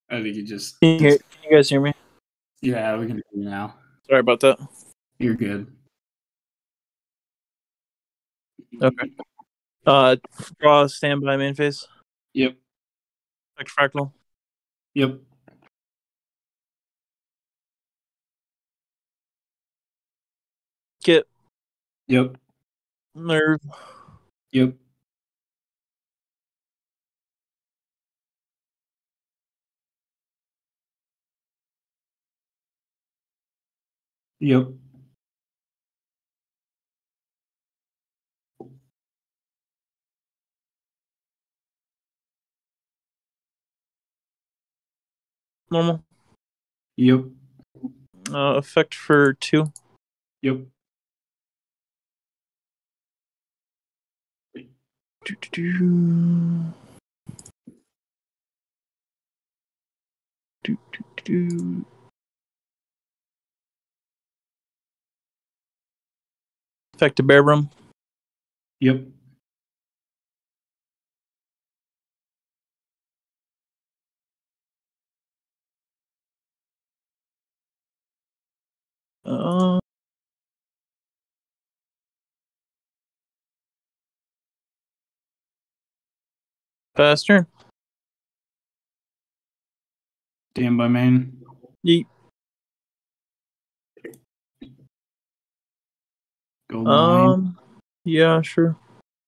I think you just. Can you guys hear me? Yeah, we can hear you now. Sorry about that. You're good. Okay. Draw standby main phase. Yep. Effect fractal. Yep. Kit. Yep. Nerve. Yep. Yep. Normal. Yep. Effect for 2. Yep. Effect to Bear Room. Yep. Pass turn. Stand by main. Yeet. Go line. Yeah, sure.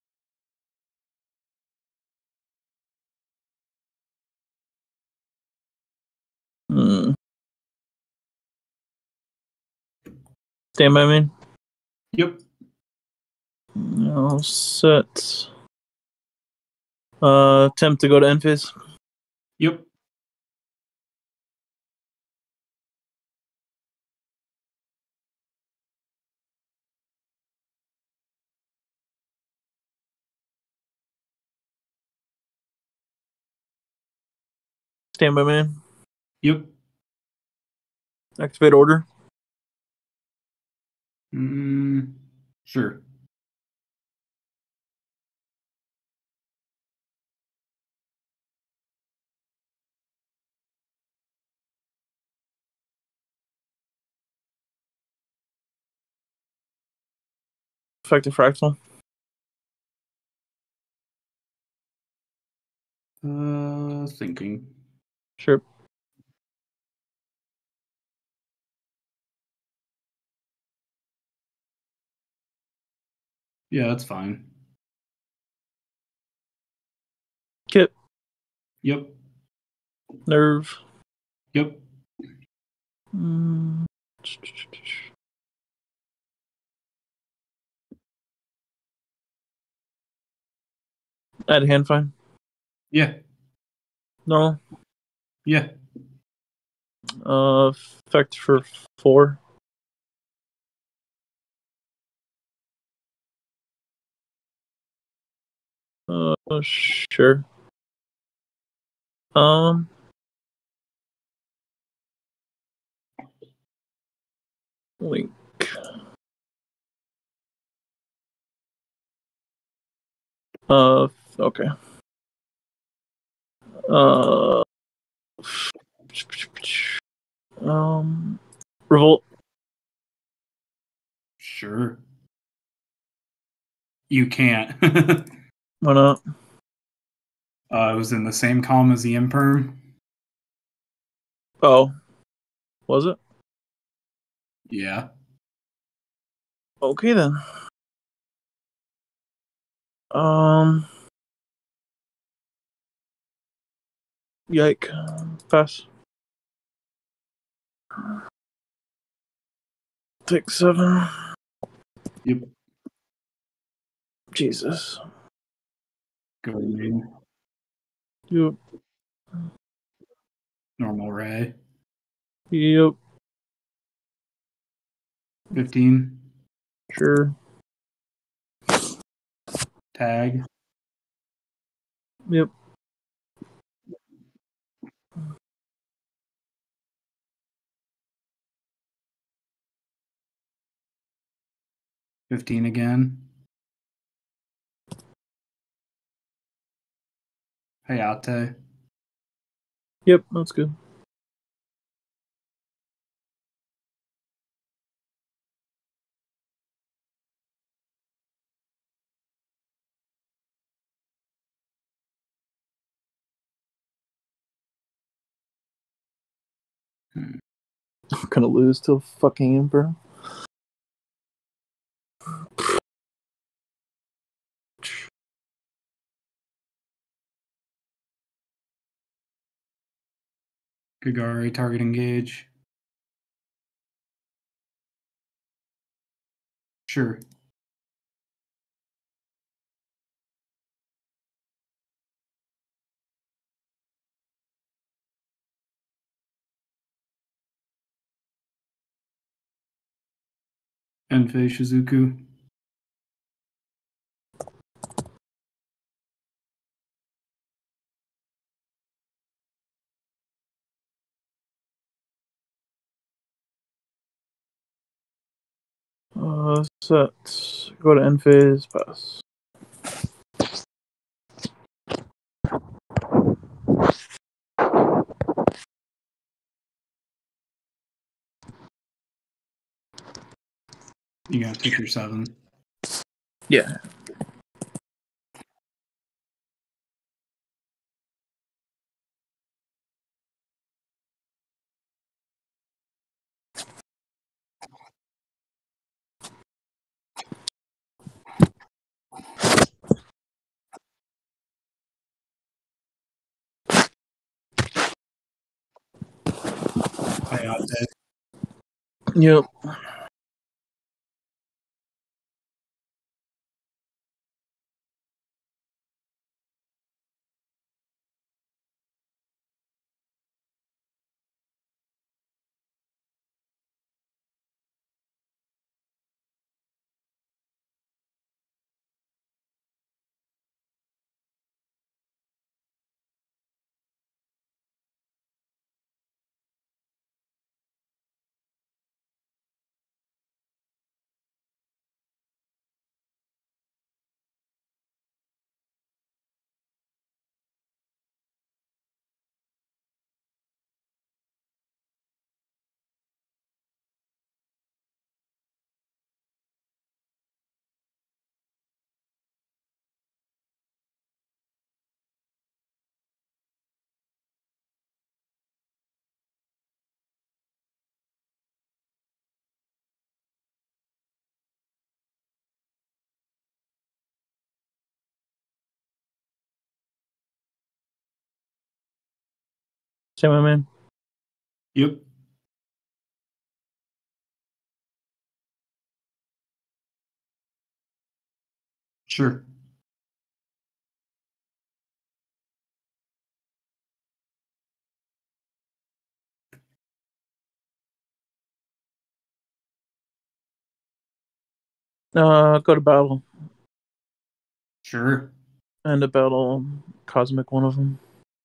Stand by main. Yep. I'll set. Attempt to go to end phase. Yep. Stand by main. Yep. Activate order. Sure. Effective fractal. Thinking. Sure. Yeah, that's fine. Kit. Yep. Nerve. Yep. Add hand fine. Yeah. Normal. Yeah. Effect for 4. Sure. Link. Okay. Revolt. Sure. You can't. Why not? It was in the same column as the imperm. Oh. Was it? Yeah. Okay then. Yike. Pass. Take 7. Yep. Jesus. Go main. Yep. Normal ray. Yep. 15. Sure. Tag. Yep. $15 again. Hayate. Yep, that's good. Hmm. I'm gonna lose to fucking Emperor. Kagari, target engage. Sure. Enfei Shizuku. Set. Go to end phase, pass. You gotta pick your 7. Yeah. Hayate. Yep. Say my man. Yep. Sure. Go to battle. Sure. End a battle. Cosmic one of them.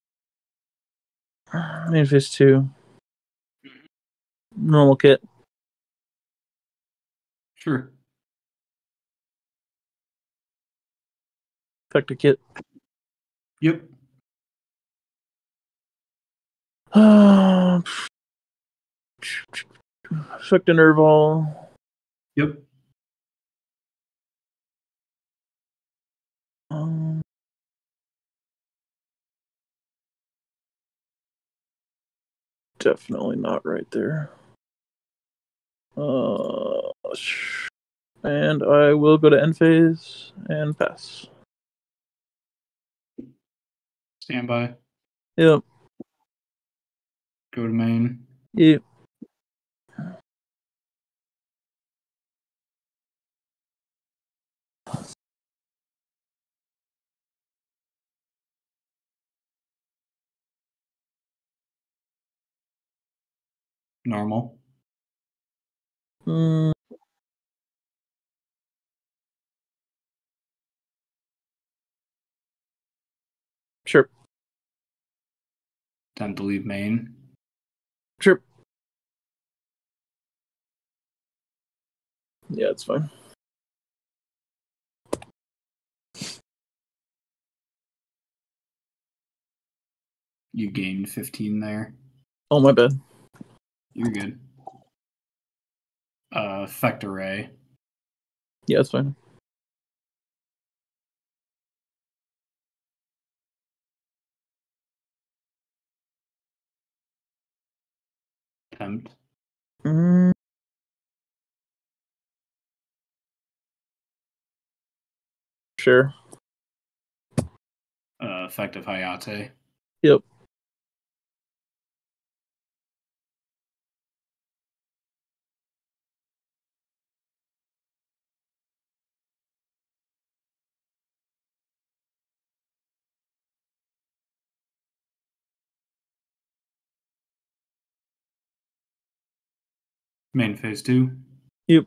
Main phase 2. Normal kit. Sure. Effector kit. Yep. Effector Nerval. Yep. Definitely not right there. And I will go to end phase and pass. Stand by. Yep. Go to main. Yep. Normal. Sure. Time to leave main. Sure. Yeah, it's fine. You gained 15 there. Oh, my bad. You're good. Effect array. Yeah, that's fine. Tempt. Mm, sure. Effective Hayate. Yep. Main phase 2. Yep.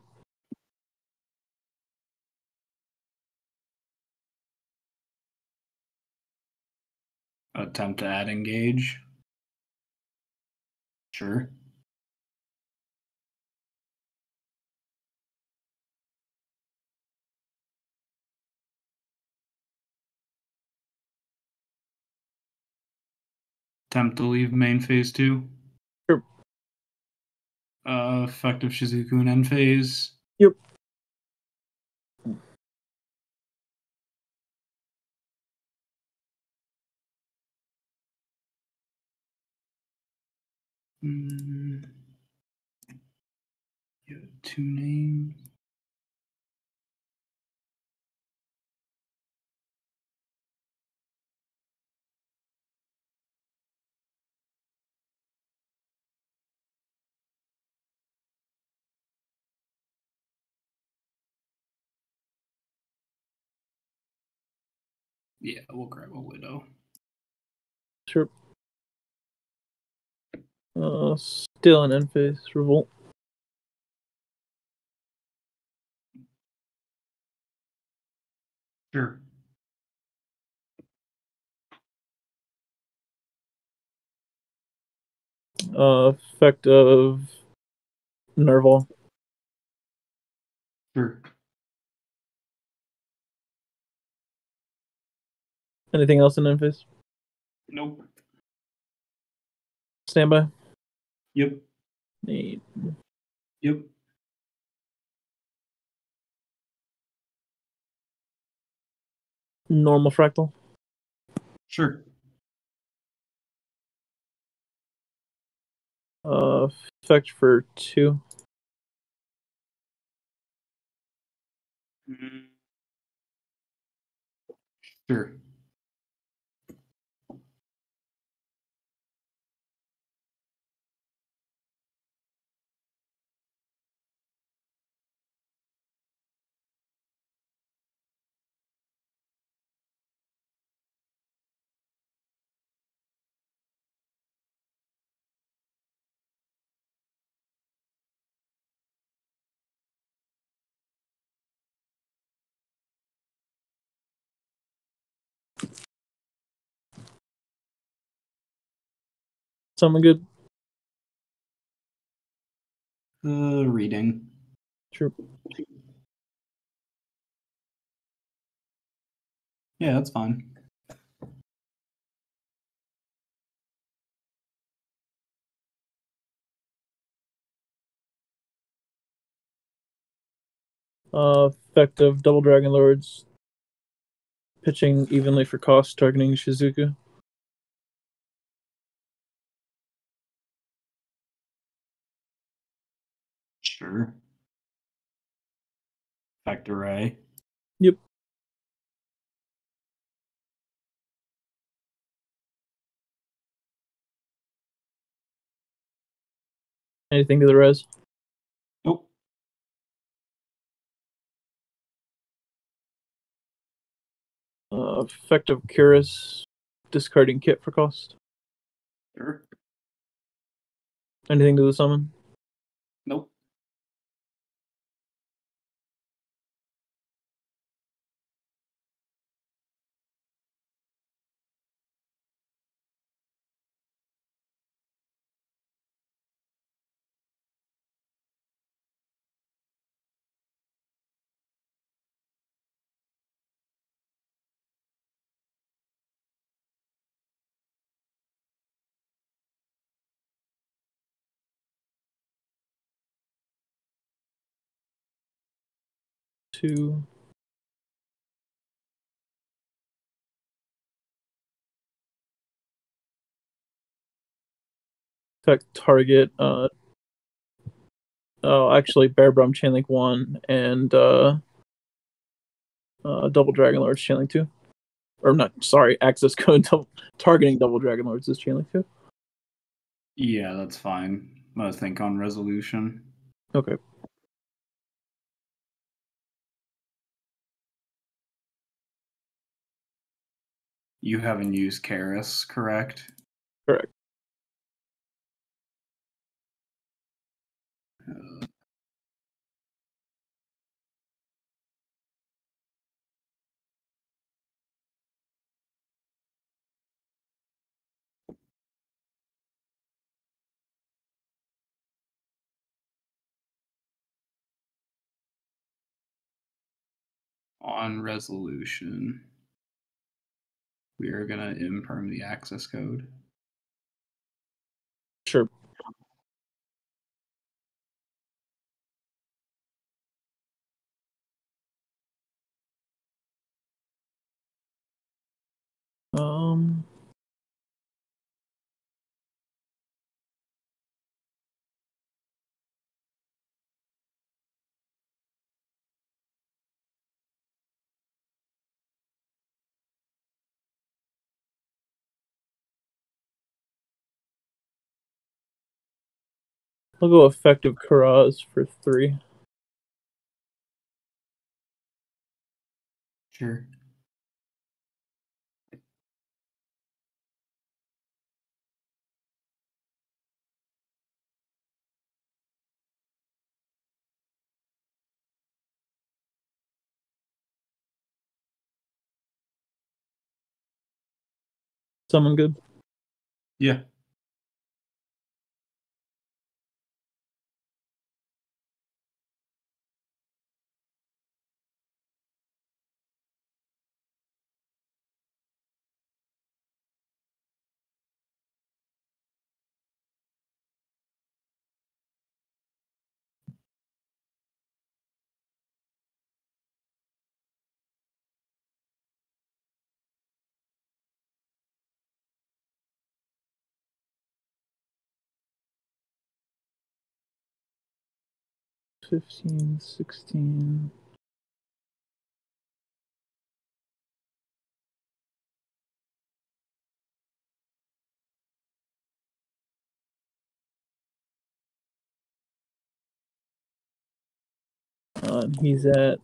Attempt to add engage. Sure. Attempt to leave main phase 2. Sure. Effective Shizuku in end phase. Yep. You have 2 names. Yeah, we'll grab a widow. Sure. Still an end phase. Revolt. Sure. Effect of Nerval. Sure. Anything else in end phase? Nope. Standby. Yep. Need Yep. normal fractal. Sure. Effect for 2. Sure. Something good. Reading. Sure. Yeah, that's fine. Effect of Double Dragon Lords. Pitching evenly for cost, targeting Shizuku. Sure. Effect array. Yep. Anything to the res? Nope. Effect of Cuirass. Discarding kit for cost. Sure. Anything to the summon? Nope. 2. Affect target. Actually, Bear Brum Chainlink 1 and Double Dragon Lords Chainlink 2. Or not, sorry, access code targeting Double Dragon Lords is Chainlink 2. Yeah, that's fine. I think on resolution. Okay. You haven't used Karis, correct? Correct. On resolution, we are going to imperm the access code. Sure. I'll go effective Karaz for 3. Sure. Someone good? Yeah. $15, $16. He's at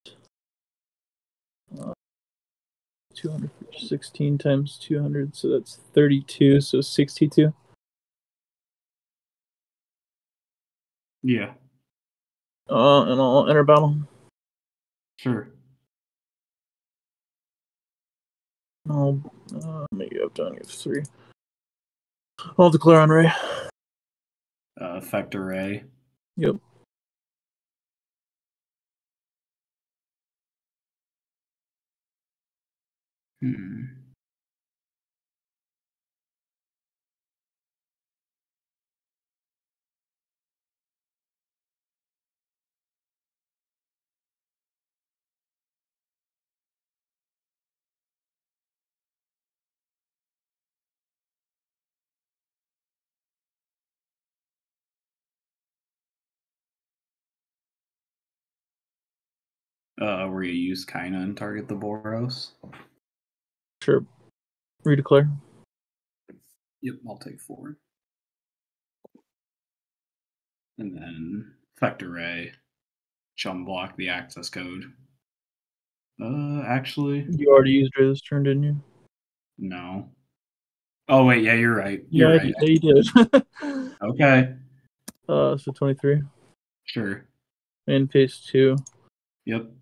216 times 200, so that's 32, so 62. Yeah. And I'll enter battle. Sure. I'll maybe I've done it 3. I'll declare on Ray. Effect array. Yep. Where you use Kaina and target the Boros. Sure. Redeclare. Yep, I'll take 4. And then effect array. Chum block the access code. Actually, You already used Ray this turn, didn't you? no. Oh wait, yeah, you're right. You're right. Yeah, you did. Okay. So 23. Sure. And phase 2. Yep.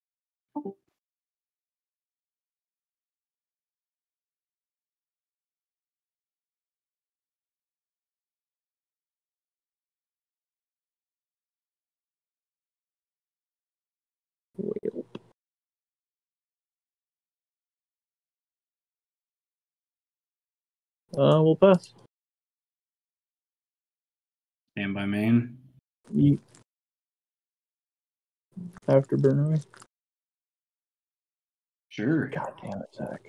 We'll pass. Stand by main. Yeet. Afterburner. Sure. God damn it, Zach.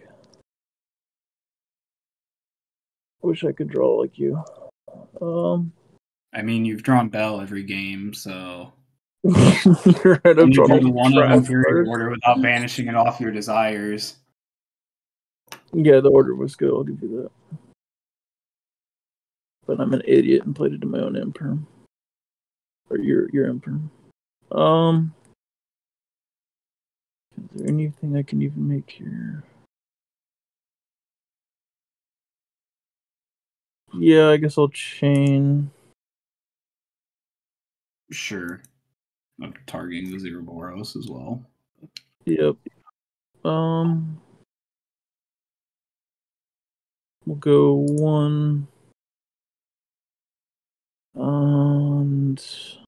Wish I could draw like you. I mean, you've drawn Bell every game, so You're right. you I've drawn drew all the one of trash Imperial cards. Order without banishing it off your desires. Yeah, the order was good. I'll give you that. But I'm an idiot and played it to my own imperm. Or your imperm. Is there anything I can even make here? Yeah, I guess I'll chain. Sure. I'm targeting the Zeroboros as well. Yep. We'll go 1. And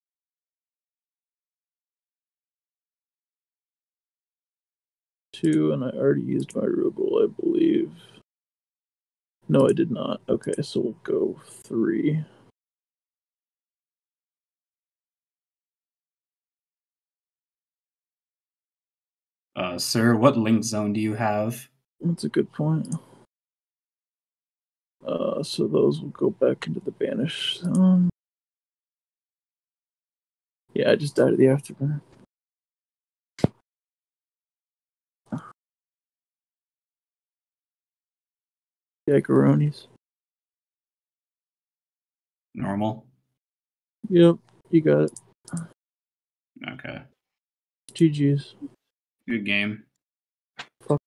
2, and I already used my Rugel, I believe. No, I did not. Okay, so we'll go 3. Sir, what link zone do you have? That's a good point. So those will go back into the banish zone. Yeah, I just died of the afterburner. Jackaronis. Normal? Yep, you got it. Okay. GG's. Good game.